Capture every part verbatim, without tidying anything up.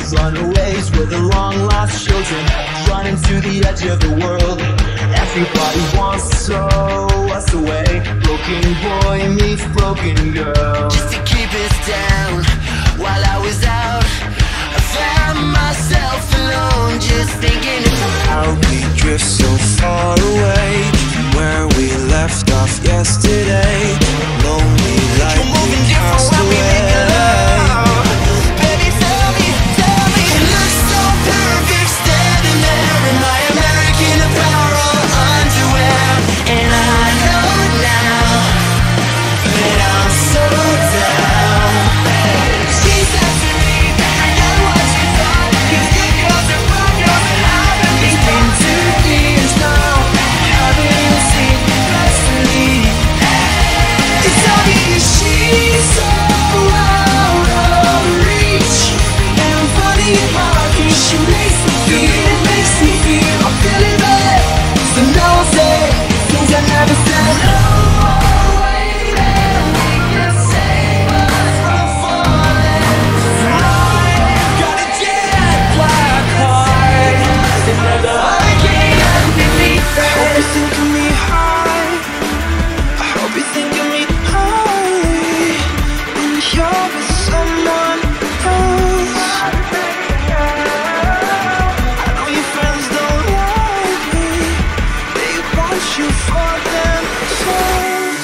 runaways were the long-lost children, running to the edge of the world. Everybody wants to throw us away. Broken boy meets broken girl. Just to keep us down while I was out, I found myself alone, just thinking about how we drift so far away from where we left off yesterday. Lonely like we passed away. Baby, tell me, tell me, you look so perfect standing there in my American Apparel underwear. And I know now that I'm so down. She said to me that I know what you thought, 'cause good girls are fun girls and I've been been two years now. Haven't even seen the best of me. It's obvious she's so out of reach, and I'm funny in my heart. She makes me feel, it makes me feel I'm feeling bad. So now I say things I never said. No more waiting, we can save us from falling. I got a jet black heart, another hurricane underneath I hope it. you're thinking me high. I hope you're thinking me high when you're with someone else. I know your friends don't like me. They want you for themselves.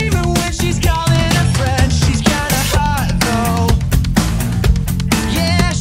Yeah,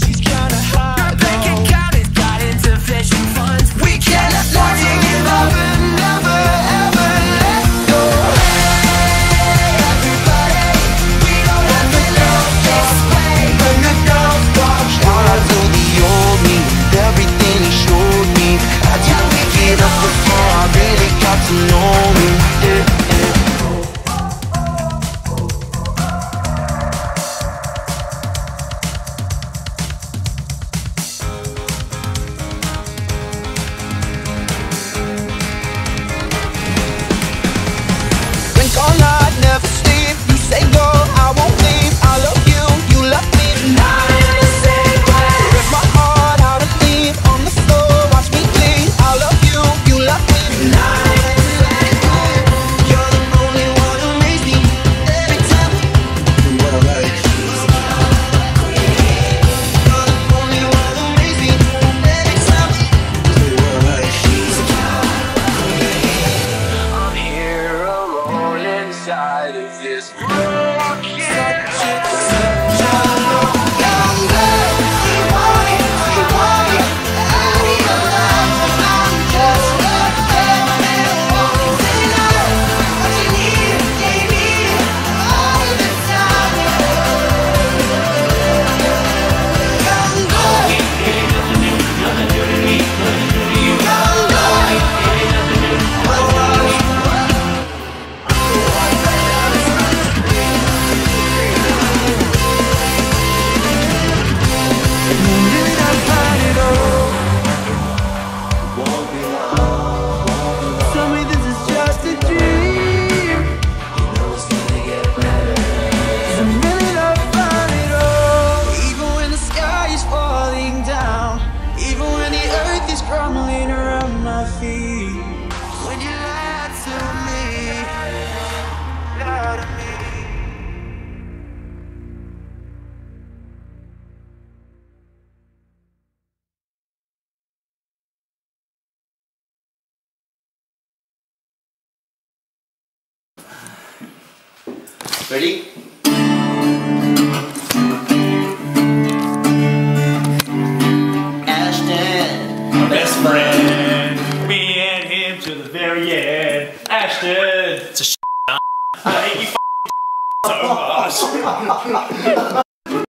Ready?